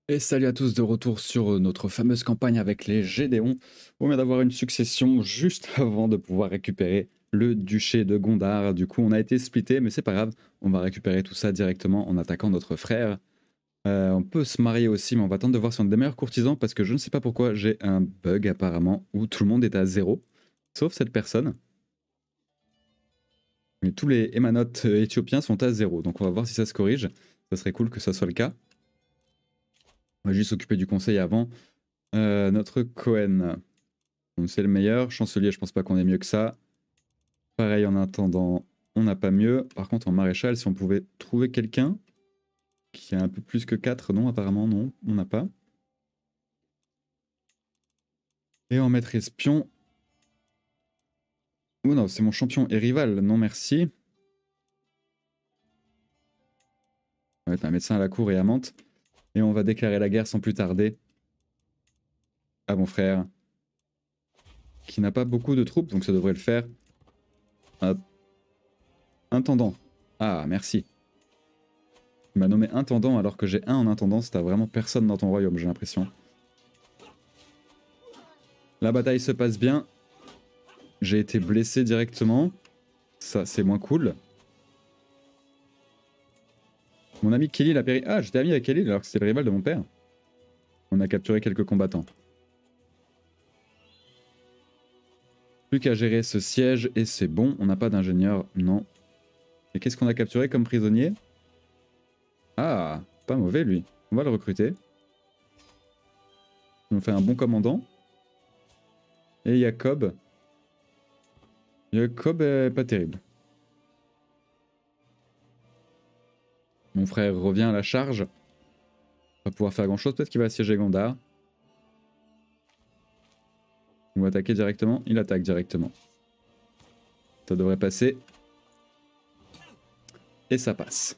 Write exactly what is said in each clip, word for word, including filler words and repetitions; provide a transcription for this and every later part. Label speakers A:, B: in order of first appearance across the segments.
A: Et salut à tous, de retour sur euh, notre fameuse campagne avec les Gédéons. On vient d'avoir une succession juste avant de pouvoir récupérer le duché de Gondar. Du coup, on a été splitté, mais c'est pas grave. On va récupérer tout ça directement en attaquant notre frère. Euh, on peut se marier aussi, mais on va attendre de voir si on est des meilleurs courtisans parce que je ne sais pas pourquoi j'ai un bug apparemment où tout le monde est à zéro, sauf cette personne. Mais tous les hémanotes euh, éthiopiens sont à zéro, donc on va voir si ça se corrige. Ça serait cool que ça soit le cas. On va juste s'occuper du conseil avant. Euh, notre Cohen. C'est le meilleur. Chancelier, je pense pas qu'on ait mieux que ça. Pareil, en attendant, on n'a pas mieux. Par contre, en maréchal, si on pouvait trouver quelqu'un qui a un peu plus que quatre, non, apparemment, non, on n'a pas. Et en maître espion. Oh non, c'est mon champion et rival, non merci. On va être un médecin à la cour et à Mantes. Et on va déclarer la guerre sans plus tarder à mon frère, qui n'a pas beaucoup de troupes, donc ça devrait le faire. Ah, intendant. Ah, merci. Il m'a nommé intendant alors que j'ai un en intendance. T'as vraiment personne dans ton royaume, j'ai l'impression. La bataille se passe bien. J'ai été blessé directement. Ça, c'est moins cool. Mon ami Kelly l'a péri. Ah, j'étais ami avec Kelly alors que c'était le rival de mon père. On a capturé quelques combattants. Plus qu'à gérer ce siège et c'est bon. On n'a pas d'ingénieur, non. Et qu'est-ce qu'on a capturé comme prisonnier? Ah, pas mauvais lui. On va le recruter. On fait un bon commandant. Et Jacob. Jacob est pas terrible. Mon frère revient à la charge. Va pouvoir faire grand chose. Peut-être qu'il va assiéger Gondar. On va attaquer directement. Il attaque directement. Ça devrait passer. Et ça passe.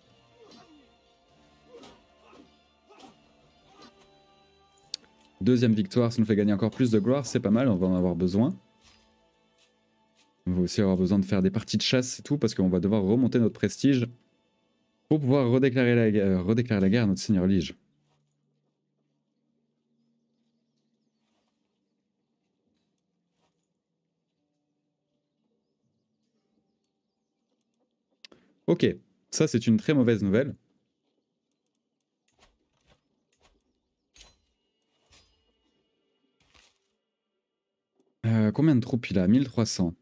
A: Deuxième victoire, ça nous fait gagner encore plus de gloire. C'est pas mal, on va en avoir besoin. On va aussi avoir besoin de faire des parties de chasse et tout, parce qu'on va devoir remonter notre prestige pour pouvoir redéclarer la, euh, redéclarer la guerre à notre seigneur Lige. Ok, ça c'est une très mauvaise nouvelle. Euh, combien de troupes il a? mille trois cents.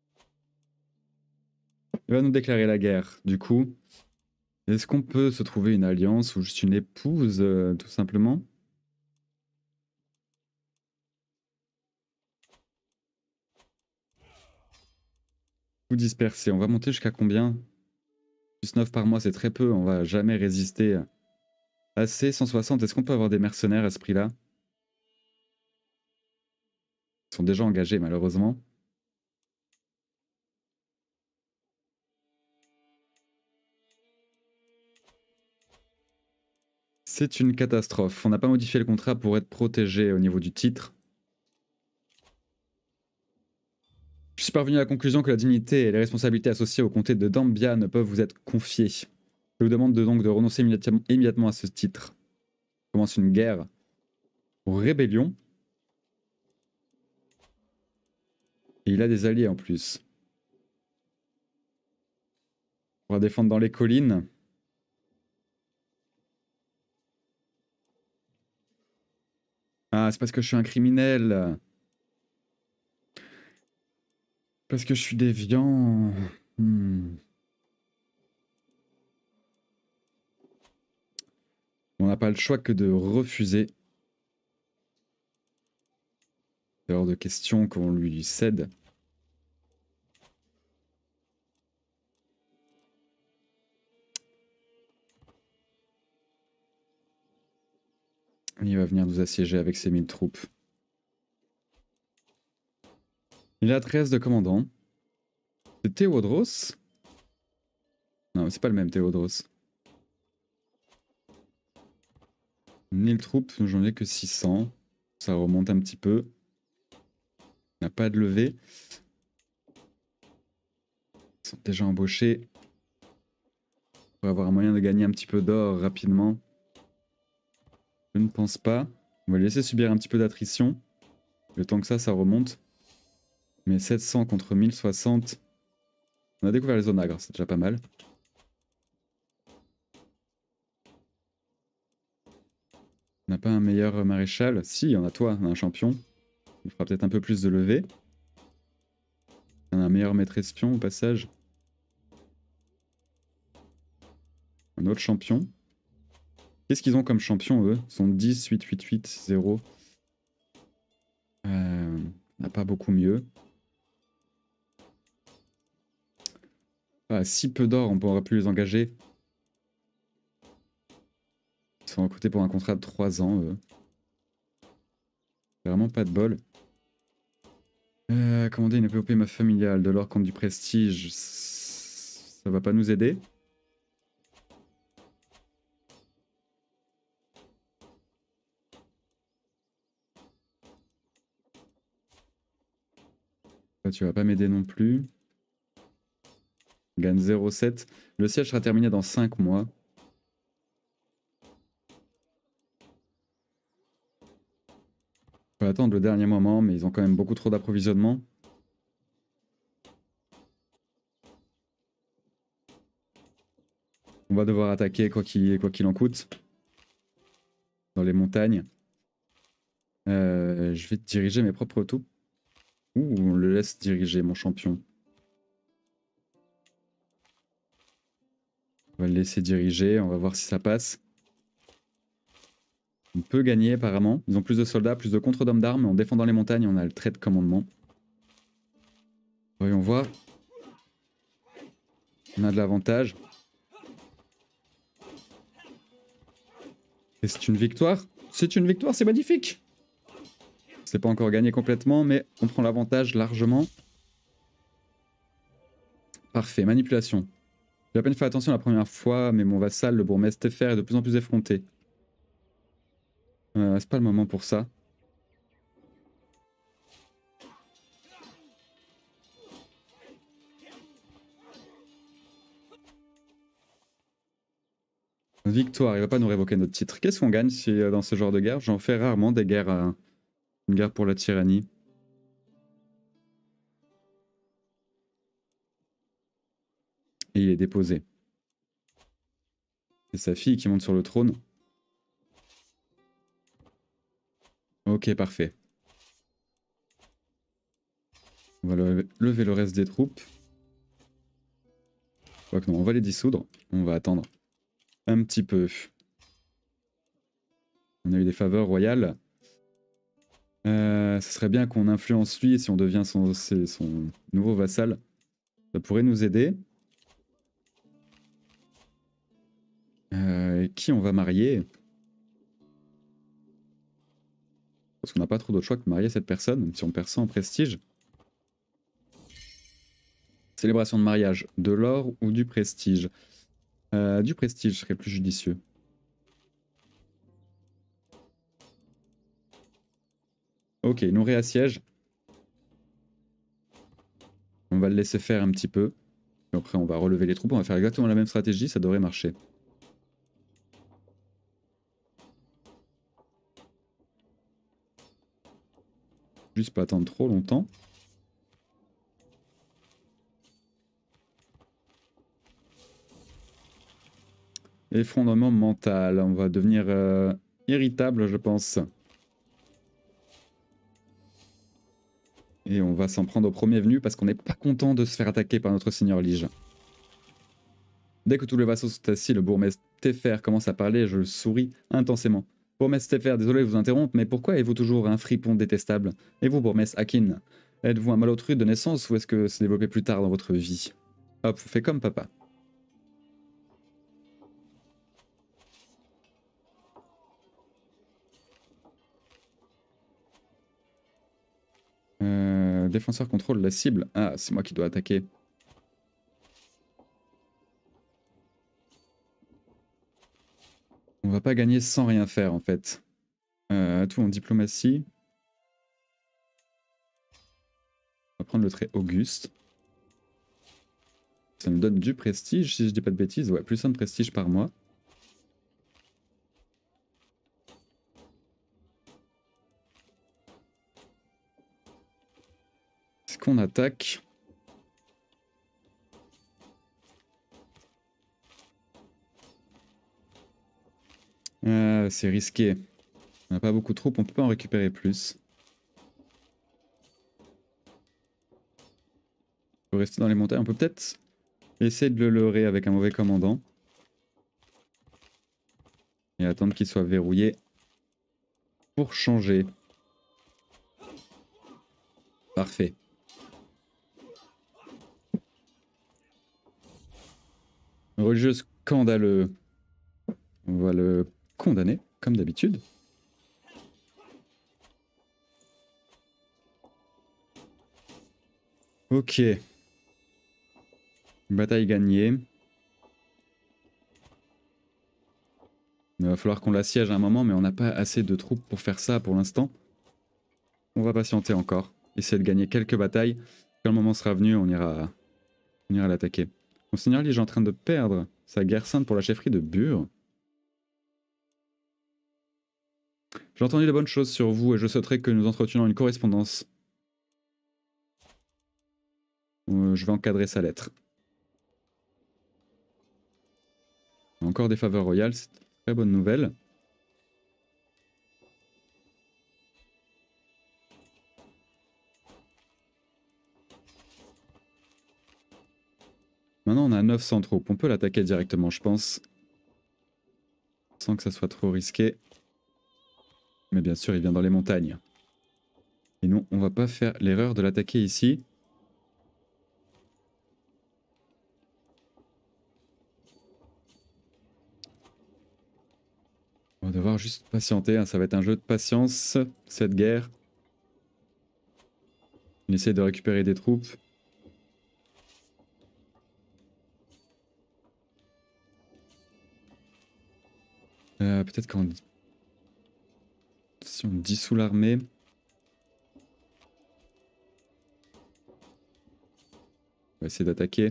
A: Il va nous déclarer la guerre, du coup. Est-ce qu'on peut se trouver une alliance ou juste une épouse, euh, tout simplement? Ou disperser, on va monter jusqu'à combien? Plus neuf par mois, c'est très peu, on va jamais résister. Assez, cent soixante, est-ce qu'on peut avoir des mercenaires à ce prix-là? Ils sont déjà engagés, malheureusement. C'est une catastrophe. On n'a pas modifié le contrat pour être protégé au niveau du titre. Je suis parvenu à la conclusion que la dignité et les responsabilités associées au comté de Dambia ne peuvent vous être confiées. Je vous demande de donc de renoncer immédiatement à ce titre. On commence une guerre pour rébellion. Et il a des alliés en plus. On va défendre dans les collines. Ah, c'est parce que je suis un criminel. Parce que je suis déviant. Hmm. On n'a pas le choix que de refuser. C'est hors de question qu'on lui cède. Il va venir nous assiéger avec ses mille troupes. Il a treize de commandants. C'est Théodros? Non, c'est pas le même Théodros. mille troupes, j'en ai que six cents. Ça remonte un petit peu. On n'a pas de levée. Ils sont déjà embauchés. Pour avoir un moyen de gagner un petit peu d'or rapidement. Je ne pense pas. On va les laisser subir un petit peu d'attrition. Le temps que ça, ça remonte. Mais sept cents contre mille soixante. On a découvert les onagres, c'est déjà pas mal. On n'a pas un meilleur maréchal? Si, on a toi, on a un champion. Il fera peut-être un peu plus de levée. On a un meilleur maître espion au passage. Un autre champion. Qu'est-ce qu'ils ont comme champion, eux? Ils sont dix, huit, huit, huit, zéro. Euh, on n'a pas beaucoup mieux. Ah, si peu d'or, on pourra plus les engager. Ils sont recrutés pour un contrat de trois ans, eux. Vraiment pas de bol. Euh, commander une épopée ma familiale, de l'or contre du prestige. Ça va pas nous aider. Toi, tu vas pas m'aider non plus. On gagne zéro virgule sept. Le siège sera terminé dans cinq mois. On va attendre le dernier moment, mais ils ont quand même beaucoup trop d'approvisionnement. On va devoir attaquer quoi qu'il quoi qu'il en coûte. Dans les montagnes. Euh, je vais diriger mes propres troupes. Ouh, on le laisse diriger, mon champion. On va le laisser diriger, on va voir si ça passe. On peut gagner apparemment. Ils ont plus de soldats, plus de contre d'hommes d'armes. En défendant les montagnes, on a le trait de commandement. Voyons voir. On a de l'avantage. Et c'est une victoire. C'est une victoire, c'est magnifique. C'est pas encore gagné complètement, mais on prend l'avantage largement. Parfait, manipulation. J'ai à peine fait attention la première fois, mais mon vassal, le bourgmestre Tefer, est de plus en plus effronté. Euh, c'est pas le moment pour ça. Victoire, il va pas nous révoquer notre titre. Qu'est-ce qu'on gagne si, dans ce genre de guerre? J'en fais rarement des guerres à... Une guerre pour la tyrannie. Et il est déposé. C'est sa fille qui monte sur le trône. Ok, parfait. On va lever, lever le reste des troupes. Quoique non, on va les dissoudre. On va attendre un petit peu. On a eu des faveurs royales. Euh, ce serait bien qu'on influence lui si on devient son, son nouveau vassal. Ça pourrait nous aider. Euh, qui on va marier? Parce qu'on n'a pas trop d'autre choix que de marier cette personne, même si on perd ça en prestige. Célébration de mariage, de l'or ou du prestige? euh, Du prestige serait plus judicieux. Ok, il nous réassiège. On va le laisser faire un petit peu. Et après, on va relever les troupes. On va faire exactement la même stratégie, ça devrait marcher. Juste pas attendre trop longtemps. Effondrement mental. On va devenir euh, irritable, je pense. Et on va s'en prendre au premier venu parce qu'on n'est pas content de se faire attaquer par notre seigneur Lige. Dès que tous les vassaux sont assis, le bourgmestre Tefer commence à parler et je souris intensément. Bourgmestre Tefer, désolé de vous interrompre, mais pourquoi êtes-vous toujours un fripon détestable? Et vous, bourgmestre Akin, êtes-vous un malotru de naissance ou est-ce que c'est développé plus tard dans votre vie? Hop, fais comme papa. Euh, défenseur contrôle la cible. Ah, c'est moi qui dois attaquer. On va pas gagner sans rien faire en fait. Euh, tout en diplomatie. On va prendre le trait Auguste. Ça nous donne du prestige si je dis pas de bêtises. Ouais, plus un de prestige par mois. Est-ce qu'on attaque? euh, C'est risqué. On n'a pas beaucoup de troupes, on peut pas en récupérer plus. On peut rester dans les montagnes. On peut peut-être essayer de le leurrer avec un mauvais commandant. Et attendre qu'il soit verrouillé pour changer. Parfait. Religieux scandaleux. On va le condamner, comme d'habitude. Ok. Bataille gagnée. Il va falloir qu'on l'assiège à un moment, mais on n'a pas assez de troupes pour faire ça pour l'instant. On va patienter encore. Essayer de gagner quelques batailles. Quand le moment sera venu, on ira, on ira l'attaquer. Monseigneur Lige est en train de perdre sa guerre sainte pour la chefferie de Bure. J'ai entendu de bonnes choses sur vous et je souhaiterais que nous entretenions une correspondance. Euh, je vais encadrer sa lettre. Encore des faveurs royales, c'est une très bonne nouvelle. Maintenant on a neuf cents troupes, on peut l'attaquer directement je pense. Sans que ça soit trop risqué. Mais bien sûr il vient dans les montagnes. Et non, on va pas faire l'erreur de l'attaquer ici. On va devoir juste patienter, hein. Ça va être un jeu de patience, cette guerre. Il essaie de récupérer des troupes. Euh, Peut-être quand si on dissout l'armée. On va essayer d'attaquer.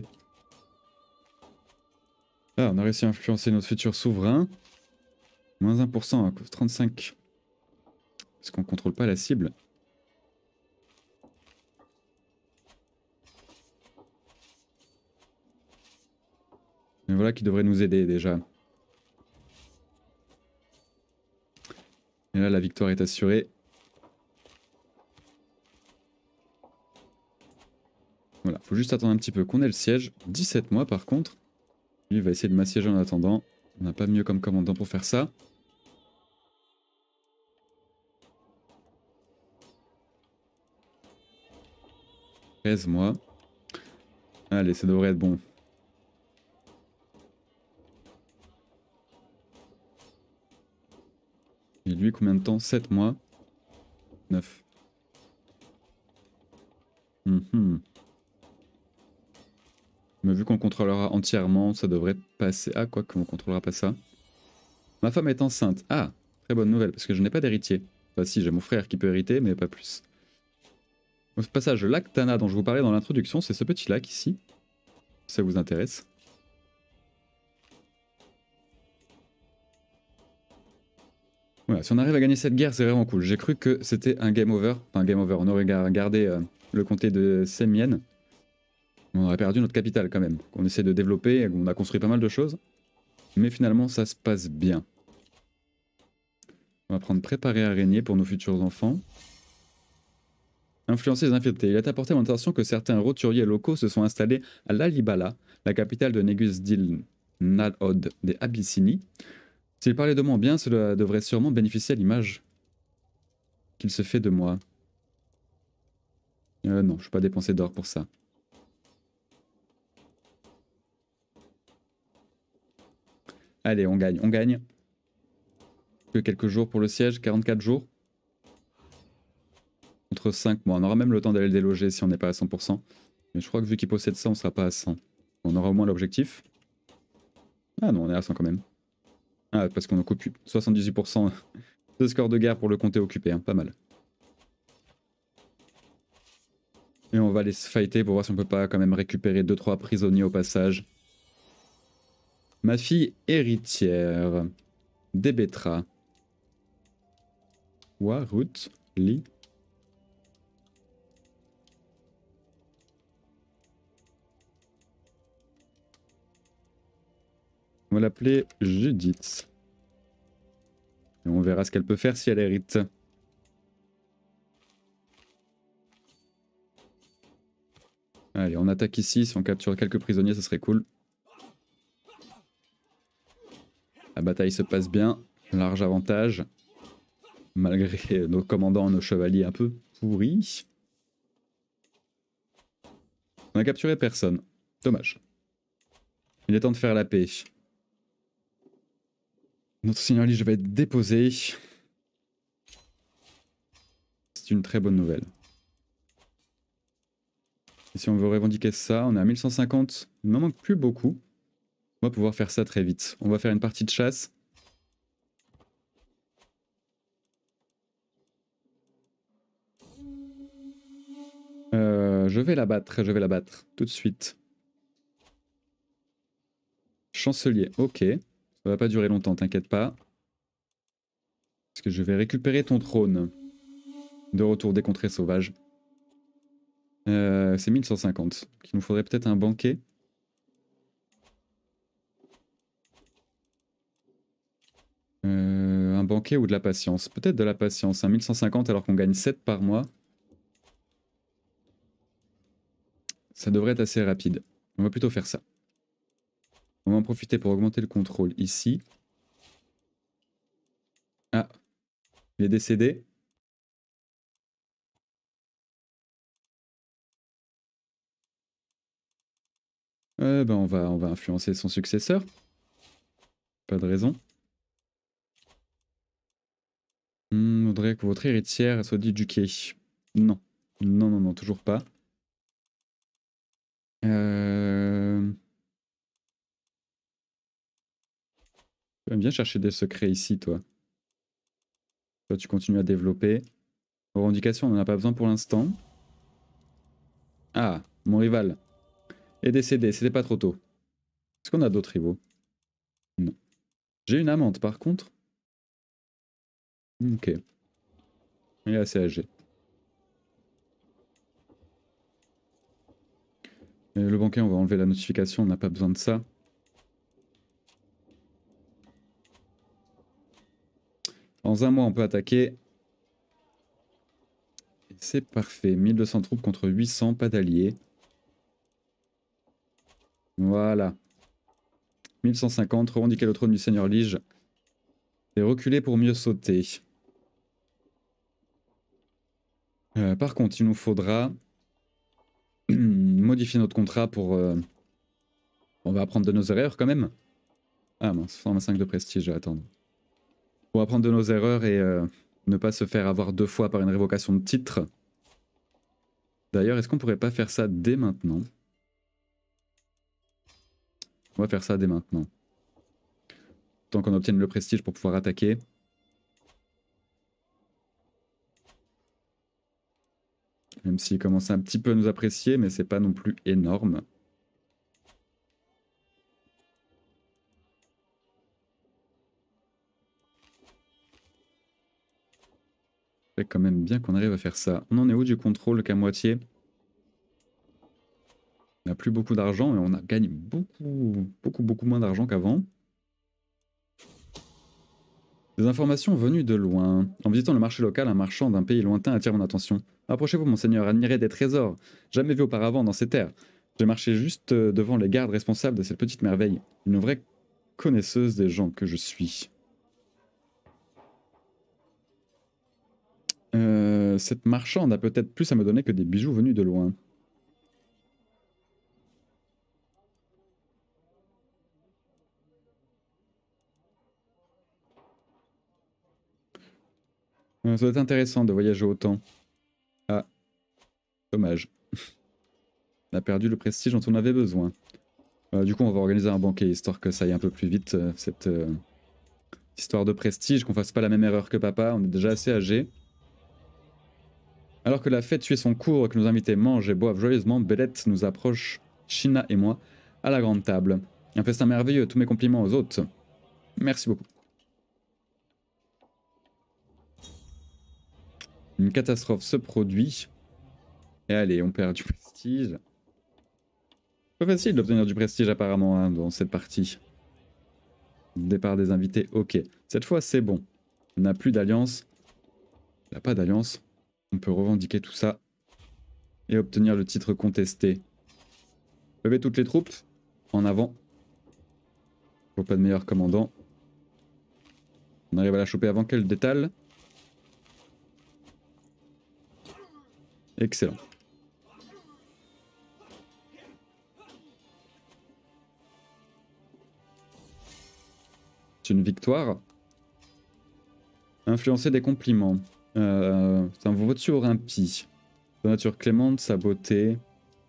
A: Ah, on a réussi à influencer notre futur souverain. Moins un pour cent à trente-cinq. Parce qu'on contrôle pas la cible. Mais voilà qui devrait nous aider déjà. Et là la victoire est assurée. Voilà, faut juste attendre un petit peu qu'on ait le siège. dix-sept mois par contre. Lui il va essayer de m'assiéger en attendant. On n'a pas mieux comme commandant pour faire ça. treize mois. Allez, ça devrait être bon. Et lui, combien de temps? sept mois. neuf. Mm-hmm. Mais vu qu'on contrôlera entièrement, ça devrait passer. Ah, quoi qu'on contrôlera pas ça. Ma femme est enceinte. Ah, très bonne nouvelle, parce que je n'ai pas d'héritier. Enfin si, j'ai mon frère qui peut hériter, mais pas plus. Au passage, le lac Tana dont je vous parlais dans l'introduction, c'est ce petit lac ici. Si ça vous intéresse. Voilà, si on arrive à gagner cette guerre, c'est vraiment cool. J'ai cru que c'était un game over. Enfin, un game over, on aurait gardé euh, le comté de Sémienne. On aurait perdu notre capitale quand même. On essaie de développer, on a construit pas mal de choses. Mais finalement, ça se passe bien. On va prendre préparer araignée pour nos futurs enfants. Influencer les infidélités. Il est apporté à mon attention que certains roturiers locaux se sont installés à Lalibela, la capitale de Negus Dil Nalhod des Abyssinies. S'il parlait de moi en bien, cela devrait sûrement bénéficier à l'image qu'il se fait de moi. Euh, non, je ne vais pas dépenser d'or pour ça. Allez, on gagne, on gagne. Que quelques jours pour le siège, quarante-quatre jours. Contre cinq mois. On aura même le temps d'aller le déloger si on n'est pas à cent pour cent. Mais je crois que vu qu'il possède ça, on ne sera pas à cent. On aura au moins l'objectif. Ah non, on est à cent quand même. Ah, parce qu'on occupe soixante-dix-huit pour cent de score de guerre pour le comté occupé, hein, pas mal. Et on va les fighter pour voir si on peut pas quand même récupérer deux trois prisonniers au passage. Ma fille héritière. Débetra. Warut. Li. va l'appeler Judith. Et on verra ce qu'elle peut faire si elle hérite. Allez, on attaque ici. Si on capture quelques prisonniers, ça serait cool. La bataille se passe bien. Large avantage. Malgré nos commandants, nos chevaliers un peu pourris. On a capturé personne. Dommage. Il est temps de faire la paix. Notre seigneur Liche va être déposé. C'est une très bonne nouvelle. Et si on veut revendiquer ça, on est à mille cent cinquante. Il n'en manque plus beaucoup. On va pouvoir faire ça très vite. On va faire une partie de chasse. Euh, je vais la battre, je vais la battre tout de suite. Chancelier, ok. Ça va pas durer longtemps, t'inquiète pas. Parce que je vais récupérer ton trône. De retour des contrées sauvages. Euh, c'est mille cent cinquante. Il nous faudrait peut-être un banquet. Euh, un banquet ou de la patience. Peut-être de la patience. Un mille cent cinquante alors qu'on gagne sept par mois. Ça devrait être assez rapide. On va plutôt faire ça. On va en profiter pour augmenter le contrôle ici. Ah, il est décédé. Euh, ben on va, on va influencer son successeur. Pas de raison. Hmm, faudrait que votre héritière soit éduquée. Non. Non, non, non, toujours pas. Euh... Tu aimes bien chercher des secrets ici, toi. Toi, tu continues à développer. Revendication, on n'en a pas besoin pour l'instant. Ah, mon rival est décédé, c'était pas trop tôt. Est-ce qu'on a d'autres rivaux? Non. J'ai une amante, par contre. Ok. Il est assez âgé. Et le banquet, on va enlever la notification, on n'a pas besoin de ça. Dans un mois, on peut attaquer. C'est parfait. mille deux cents troupes contre huit cents, pas d'alliés. Voilà. mille cent cinquante, revendiquer le trône du seigneur Liche. Et reculer pour mieux sauter. Euh, par contre, il nous faudra modifier notre contrat pour... Euh... On va apprendre de nos erreurs quand même. Ah mince, cent vingt-cinq de prestige, je vais attendre. Pour apprendre de nos erreurs et euh, ne pas se faire avoir deux fois par une révocation de titre. D'ailleurs, est-ce qu'on pourrait pas faire ça dès maintenant? On va faire ça dès maintenant. Tant qu'on obtienne le prestige pour pouvoir attaquer. Même s'il commence un petit peu à nous apprécier, mais c'est pas non plus énorme. C'est quand même bien qu'on arrive à faire ça. On en est où du contrôle qu'à moitié? On n'a plus beaucoup d'argent et on a gagné beaucoup, beaucoup, beaucoup moins d'argent qu'avant. Des informations venues de loin. En visitant le marché local, un marchand d'un pays lointain attire mon attention. Approchez-vous, monseigneur, admirez des trésors, jamais vus auparavant dans ces terres. J'ai marché juste devant les gardes responsables de cette petite merveille. Une vraie connaisseuse des gens que je suis. Euh, cette marchande a peut-être plus à me donner que des bijoux venus de loin. Euh, ça doit être intéressant de voyager autant. Ah, dommage. On a perdu le prestige dont on avait besoin. Euh, du coup, on va organiser un banquet, histoire que ça aille un peu plus vite, euh, cette euh, histoire de prestige, qu'on fasse pas la même erreur que papa, on est déjà assez âgé. Alors que la fête suit son cours, que nos invités mangent et boivent joyeusement, Belette nous approche, China et moi, à la grande table. Un festin merveilleux, tous mes compliments aux hôtes. Merci beaucoup. Une catastrophe se produit. Et allez, on perd du prestige. Pas facile d'obtenir du prestige apparemment hein, dans cette partie. Départ des invités, ok. Cette fois, c'est bon. On n'a plus d'alliance. Il n'y a pas d'alliance. On peut revendiquer tout ça. Et obtenir le titre contesté. Levez toutes les troupes. En avant. Faut pas de meilleur commandant. On arrive à la choper avant qu'elle détale. Excellent. C'est une victoire. Influencer des compliments. Euh, c'est un votu Olympie. Sa nature clémente, sa beauté.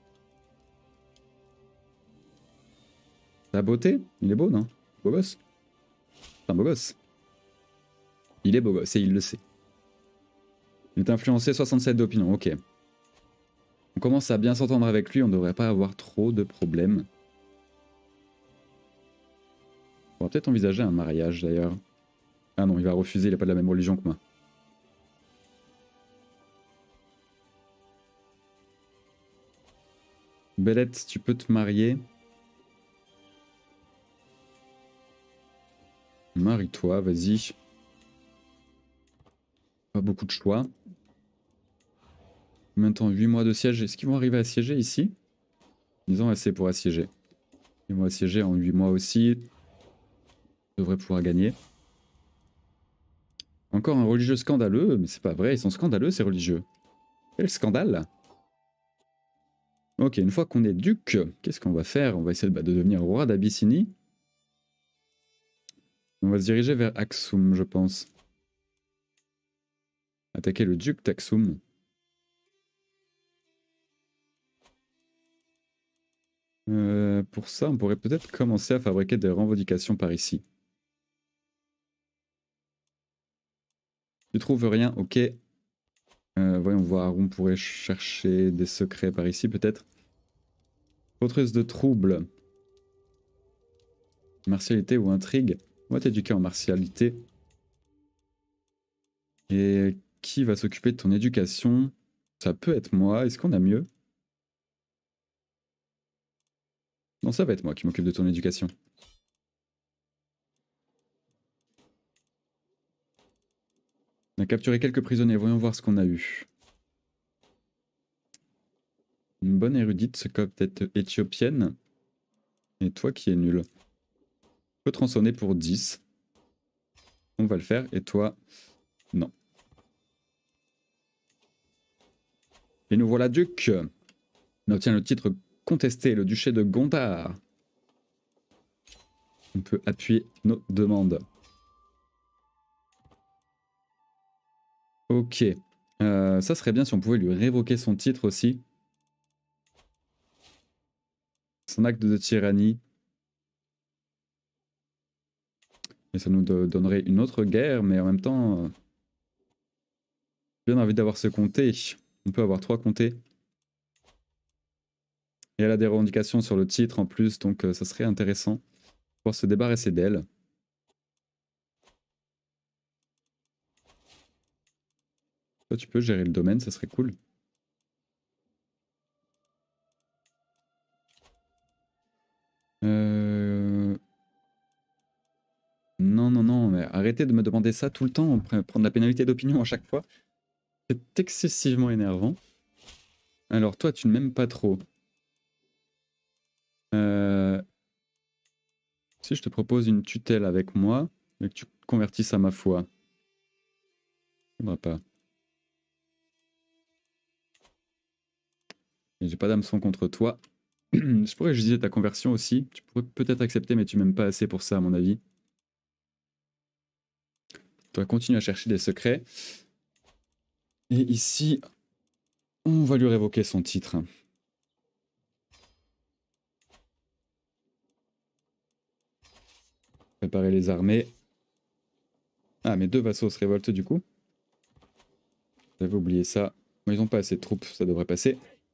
A: Sa beauté? Il est beau, non? Beau gosse? C'est un beau gosse. Il est beau gosse et il le sait. Il est influencé soixante-sept d'opinion, ok. On commence à bien s'entendre avec lui, on devrait pas avoir trop de problèmes. On va peut-être envisager un mariage d'ailleurs. Ah non, il va refuser, il n'a pas de la même religion que moi. Bellette, tu peux te marier. Marie-toi, vas-y. Pas beaucoup de choix. Combien de temps? huit mois de siège. Est-ce qu'ils vont arriver à siéger ici? Ils ont assez pour assiéger. Ils vont assiéger en huit mois aussi. Ils devraient pouvoir gagner. Encore un religieux scandaleux, mais c'est pas vrai, ils sont scandaleux ces religieux. Quel scandale! Ok, une fois qu'on est duc, qu'est-ce qu'on va faire? On va essayer de, de devenir roi d'Abyssinie. On va se diriger vers Aksum, je pense. Attaquer le duc d'Aksum. Euh, pour ça, on pourrait peut-être commencer à fabriquer des revendications par ici. Tu trouves rien? Ok. Euh, voyons voir, on pourrait chercher des secrets par ici peut-être. Forteresse de trouble. Martialité ou intrigue. On va t'éduquer en martialité. Et qui va s'occuper de ton éducation? Ça peut être moi. Est-ce qu'on a mieux? Non, ça va être moi qui m'occupe de ton éducation. On a capturé quelques prisonniers. Voyons voir ce qu'on a eu. Une bonne érudite, ce peut-être éthiopienne. Et toi qui es nul. Je peux tronçonner pour dix. On va le faire. Et toi, non. Et nous voilà duc. On obtient le titre contesté, le duché de Gondar. On peut appuyer nos demandes. Ok. Euh, ça serait bien si on pouvait lui révoquer son titre aussi. Son acte de tyrannie. Et ça nous donnerait une autre guerre, mais en même temps... Euh, bien envie d'avoir ce comté. On peut avoir trois comtés. Et elle a des revendications sur le titre en plus, donc euh, ça serait intéressant. Pour se débarrasser d'elle. Toi, tu peux gérer le domaine, ça serait cool. Euh... Non, non, non, mais arrêtez de me demander ça tout le temps, prendre la pénalité d'opinion à chaque fois. C'est excessivement énervant. Alors toi, tu ne m'aimes pas trop. Euh... Si je te propose une tutelle avec moi, et que tu te convertisses à ma foi. Ça ne va pas. J'ai pas d'hameçon contre toi. Je pourrais juger ta conversion aussi. Tu pourrais peut-être accepter, mais tu m'aimes pas assez pour ça, à mon avis. Tu vas continuer à chercher des secrets. Et ici, on va lui révoquer son titre. Préparer les armées. Ah, mes deux vassaux se révoltent du coup. J'avais oublié ça. Ils n'ont pas assez de troupes, ça devrait passer.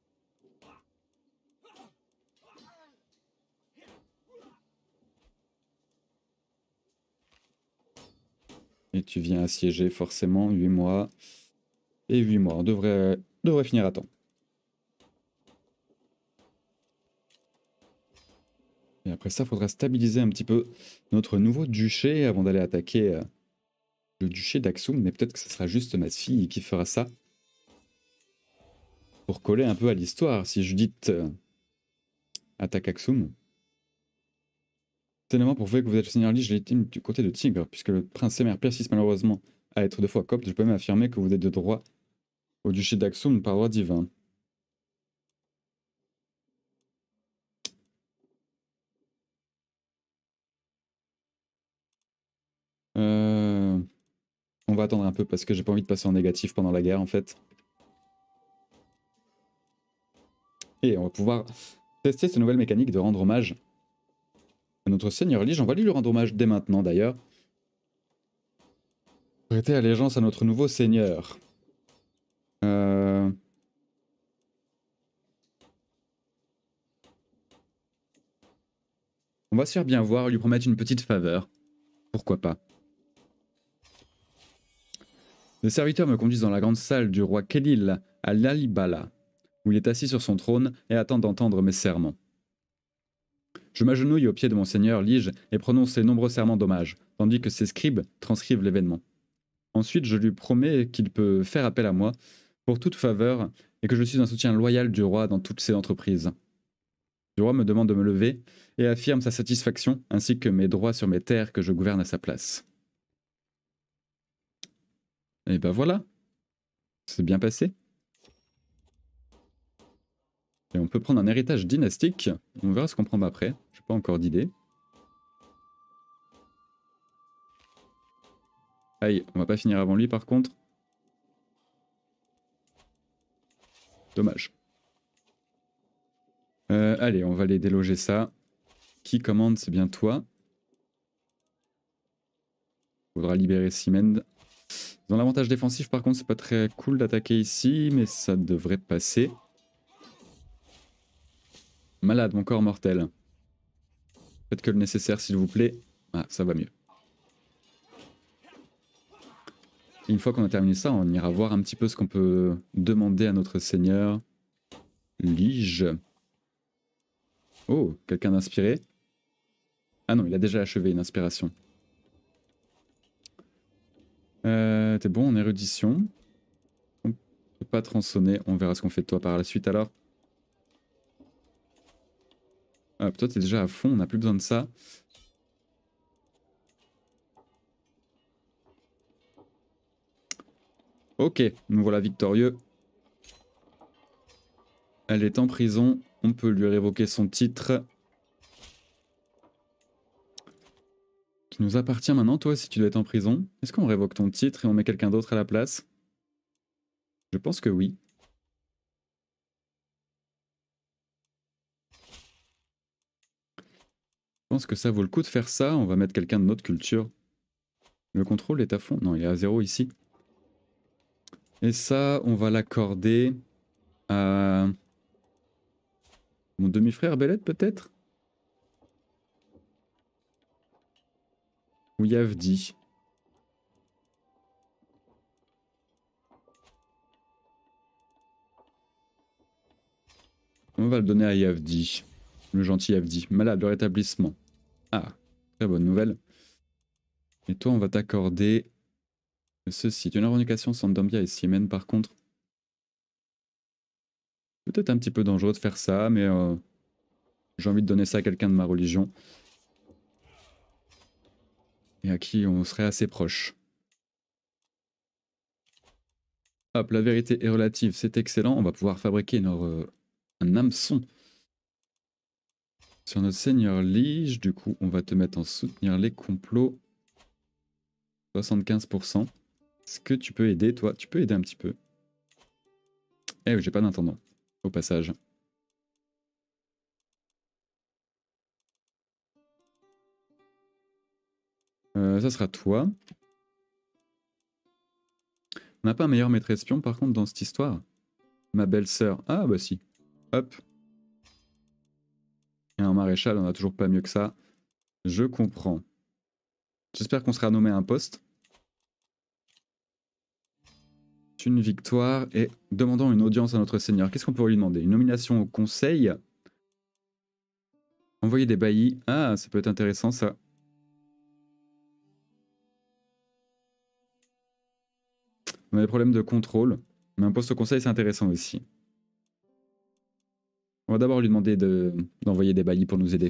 A: Et tu viens assiéger forcément huit mois. Et huit mois, on devrait, devrait finir à temps. Et après ça, il faudra stabiliser un petit peu notre nouveau duché avant d'aller attaquer euh, le duché d'Aksum. Mais peut-être que ce sera juste ma fille qui fera ça. Pour coller un peu à l'histoire, si Judith euh, attaque Aksum. C'est élément pour prouver que vous êtes le seigneur Lich légitime du côté de Tigre, puisque le prince Semer persiste malheureusement à être deux fois copte, je peux même affirmer que vous êtes de droit au duché d'Aksum par droit divin. Euh... On va attendre un peu parce que j'ai pas envie de passer en négatif pendant la guerre en fait. Et on va pouvoir tester cette nouvelle mécanique de rendre hommage à notre seigneur Lich. On va lui rendre hommage dès maintenant d'ailleurs. Prêter allégeance à notre nouveau seigneur. Euh... On va se faire bien voir, lui promettre une petite faveur. Pourquoi pas. Les serviteurs me conduisent dans la grande salle du roi Kelil à Lalibala, où il est assis sur son trône et attend d'entendre mes serments. Je m'agenouille aux pieds de mon seigneur Lige et prononce les nombreux serments d'hommage, tandis que ses scribes transcrivent l'événement. Ensuite, je lui promets qu'il peut faire appel à moi pour toute faveur et que je suis un soutien loyal du roi dans toutes ses entreprises. Le roi me demande de me lever et affirme sa satisfaction ainsi que mes droits sur mes terres que je gouverne à sa place. Et ben voilà, c'est bien passé. Et on peut prendre un héritage dynastique, on verra ce qu'on prend après, j'ai pas encore d'idée. Aïe, on va pas finir avant lui par contre. Dommage. Euh, allez, on va aller déloger ça. Qui commande? C'est bien toi. Faudra libérer Simend. Dans l'avantage défensif, par contre, c'est pas très cool d'attaquer ici, mais ça devrait passer. Malade, mon corps mortel. Faites que le nécessaire, s'il vous plaît. Ah, ça va mieux. Et une fois qu'on a terminé ça, on ira voir un petit peu ce qu'on peut demander à notre seigneur. Lige. Oh, quelqu'un d'inspiré? Ah non, il a déjà achevé une inspiration. Euh, T'es bon en érudition. On peut pas tronçonner. On verra ce qu'on fait de toi par la suite alors. Ah, toi t'es déjà à fond, on n'a plus besoin de ça. Ok, nous voilà victorieux. Elle est en prison. On peut lui révoquer son titre. Qui nous appartient maintenant, toi, si tu dois être en prison. Est-ce qu'on révoque ton titre et on met quelqu'un d'autre à la place? Je pense que oui. Je pense que ça vaut le coup de faire ça. On va mettre quelqu'un de notre culture. Le contrôle est à fond. Non, il est à zéro ici. Et ça, on va l'accorder à mon demi-frère Belette, peut-être? Ou Yavdi. On va le donner à Yavdi. Le gentil Yavdi. Malade, le rétablissement. Ah, très bonne nouvelle. Et toi, on va t'accorder ceci. Tu as une revendication Sandambia et Siemens, par contre. Peut-être un petit peu dangereux de faire ça, mais euh, j'ai envie de donner ça à quelqu'un de ma religion. Et à qui on serait assez proche. Hop, la vérité est relative, c'est excellent. On va pouvoir fabriquer une, euh, un hameçon sur notre seigneur Lige. Du coup, on va te mettre en soutenir les complots. soixante-quinze pour cent. Est-ce que tu peux aider, toi? Tu peux aider un petit peu. Eh oui, j'ai pas d'intendant, au passage. Euh, ça sera toi. On n'a pas un meilleur maître espion, par contre, dans cette histoire? Ma belle-sœur. Ah, bah si. Hop. Et un maréchal, on a toujours pas mieux que ça. Je comprends. J'espère qu'on sera nommé à un poste. Une victoire et demandons une audience à notre seigneur. Qu'est-ce qu'on peut lui demander? Une nomination au conseil? Envoyer des baillis. Ah, ça peut être intéressant ça. On a des problèmes de contrôle. Mais un poste au conseil, c'est intéressant aussi. On va d'abord lui demander de, d'envoyer des baillis pour nous aider.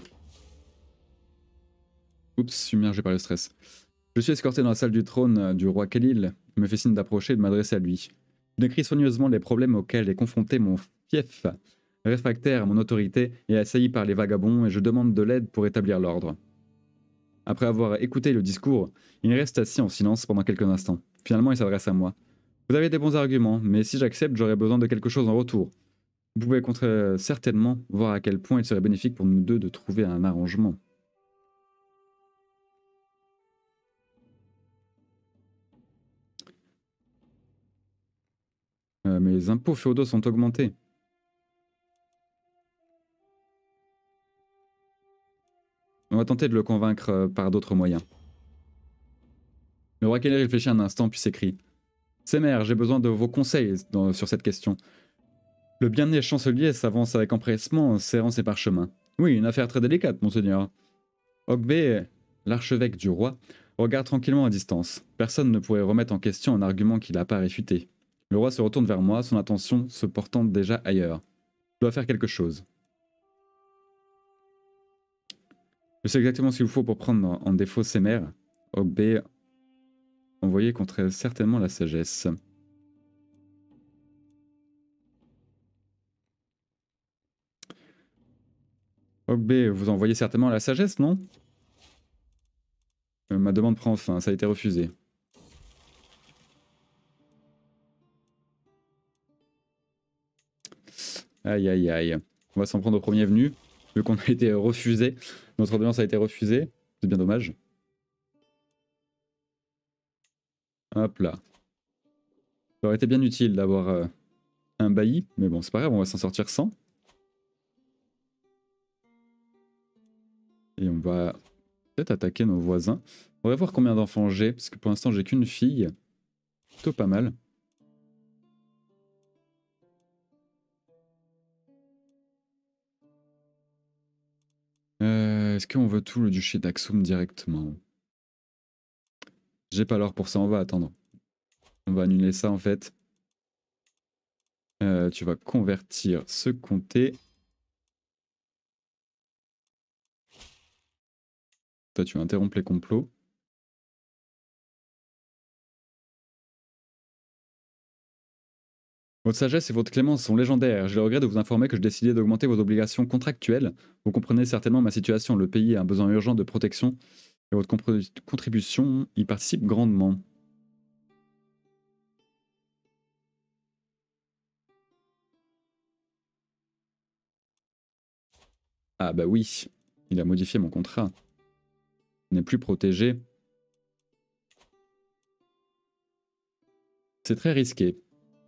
A: Oups, submergé par le stress. Je suis escorté dans la salle du trône du roi Khalil. Il me fait signe d'approcher et de m'adresser à lui. Il décrit soigneusement les problèmes auxquels est confronté mon fief, réfractaire à mon autorité et assailli par les vagabonds, et je demande de l'aide pour établir l'ordre. Après avoir écouté le discours, il reste assis en silence pendant quelques instants. Finalement, il s'adresse à moi. Vous avez des bons arguments, mais si j'accepte, j'aurai besoin de quelque chose en retour. Vous pouvez contre certainement voir à quel point il serait bénéfique pour nous deux de trouver un arrangement. Euh, mais les impôts féodaux sont augmentés. On va tenter de le convaincre euh, par d'autres moyens. Le roi Keller réfléchit un instant puis s'écrie. Sémère, j'ai besoin de vos conseils dans, sur cette question. Le bien-né chancelier s'avance avec empressement en serrant ses parchemins. Oui, une affaire très délicate, monseigneur. Ogbe, l'archevêque du roi, regarde tranquillement à distance. Personne ne pourrait remettre en question un argument qu'il n'a pas réfuté. Le roi se retourne vers moi, son attention se portant déjà ailleurs. Je dois faire quelque chose. Je sais exactement ce qu'il vous faut pour prendre en défaut Sémère. Ogbe, envoyé contre certainement la sagesse. Ogbe, vous envoyez certainement la sagesse, non? euh, Ma demande prend fin, ça a été refusé. Aïe aïe aïe. On va s'en prendre au premier venu, vu qu'on a été refusé. Notre audience a été refusée, c'est bien dommage. Hop là. Ça aurait été bien utile d'avoir euh, un bailli, mais bon, c'est pas grave, on va s'en sortir sans. Et on va peut-être attaquer nos voisins. On va voir combien d'enfants j'ai, parce que pour l'instant j'ai qu'une fille. Plutôt pas mal. Euh, Est-ce qu'on veut tout le duché d'Aksum directement? J'ai pas l'or pour ça, on va attendre. On va annuler ça en fait. Euh, tu vas convertir ce comté. Toi, tu vas interrompre les complots. Votre sagesse et votre clémence sont légendaires. J'ai le regret de vous informer que je décidais d'augmenter vos obligations contractuelles. Vous comprenez certainement ma situation. Le pays a un besoin urgent de protection et votre contribution y participe grandement. Ah bah oui, il a modifié mon contrat. Il n'est plus protégé. C'est très risqué.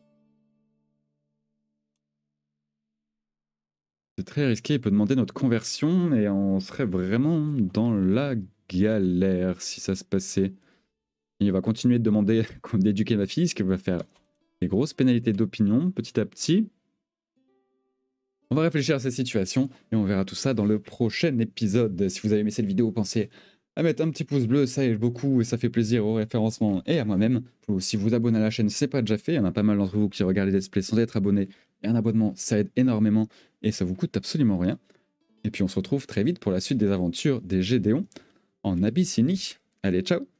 A: C'est très risqué, il peut demander notre conversion et on serait vraiment dans la galère si ça se passait. Il va continuer de demander d'éduquer ma fille, ce qui va faire des grosses pénalités d'opinion petit à petit. On va réfléchir à cette situation et on verra tout ça dans le prochain épisode. Si vous avez aimé cette vidéo, pensez à mettre un petit pouce bleu, ça aide beaucoup et ça fait plaisir au référencement et à moi-même. Vous pouvez aussi vous abonner à la chaîne si ce n'est pas déjà fait. Il y en a pas mal d'entre vous qui regardent les let's play sans être abonnés. Et un abonnement, ça aide énormément et ça vous coûte absolument rien. Et puis on se retrouve très vite pour la suite des aventures des Gédéons en Abyssinie. Allez, ciao!